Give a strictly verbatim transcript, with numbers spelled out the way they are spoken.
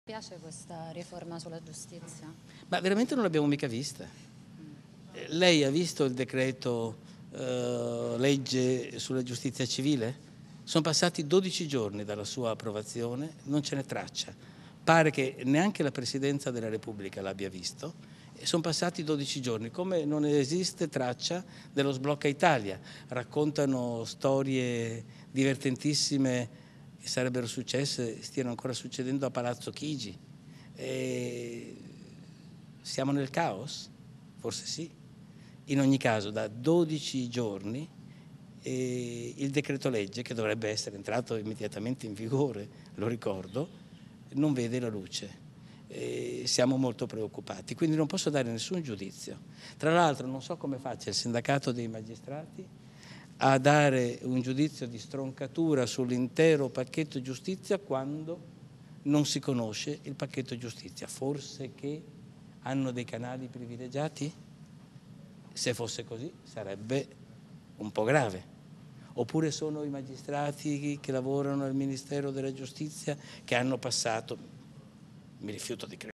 piace questa riforma sulla giustizia? Ma veramente non l'abbiamo mica vista. Lei ha visto il decreto eh, legge sulla giustizia civile? Sono passati dodici giorni dalla sua approvazione, non ce n'è traccia. Pare che neanche la Presidenza della Repubblica l'abbia visto. E sono passati dodici giorni, come non esiste traccia dello sblocca Italia. Raccontano storie divertentissime che sarebbero successe, stiano ancora succedendo a Palazzo Chigi. E siamo nel caos? Forse sì. In ogni caso, da dodici giorni eh, il decreto legge, che dovrebbe essere entrato immediatamente in vigore, lo ricordo, non vede la luce. E siamo molto preoccupati, quindi non posso dare nessun giudizio. Tra l'altro non so come faccia il sindacato dei magistrati a dare un giudizio di stroncatura sull'intero pacchetto giustizia quando non si conosce il pacchetto giustizia. Forse che hanno dei canali privilegiati? Se fosse così sarebbe un po' grave. Oppure sono i magistrati che lavorano al Ministero della Giustizia che hanno passato, mi rifiuto di credere,